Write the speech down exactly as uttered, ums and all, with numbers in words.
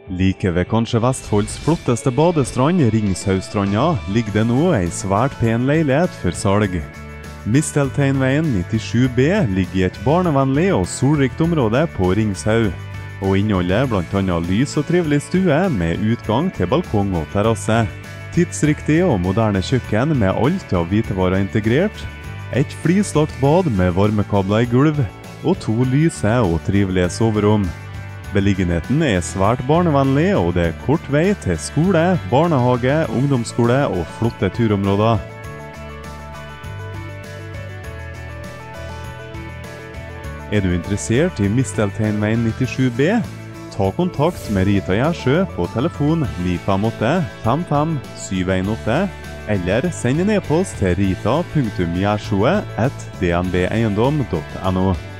Like ved kanskje Vestfolds flotteste badestrand, Ringshaugstranda, ligger det nå ei svært pen leilighet for salg. Mistelteinveien nittisju B ligger i et barnevennlig og solrikt område på Ringshaug, og inneholder blant annet lys og trivelig stue med utgang til balkong og terrasse. Tidsriktig og moderne kjøkken med alt av hvitevarer integrert, et flislagt bad med varmekabler i gulv, og to lyse og trivelige soverom. Beliggenheten er svært barnevennlig, og det er kort vei til skole, barnehage, ungdomsskole og flotte turområder. Er du interessert i Mistelteinveien nittisju B? Ta kontakt med Rita Gjersjø på telefon ni fem åtte fem fem syv en åtte, eller send en e-post til rita punktum gjersjø at d n b eiendom punktum n o.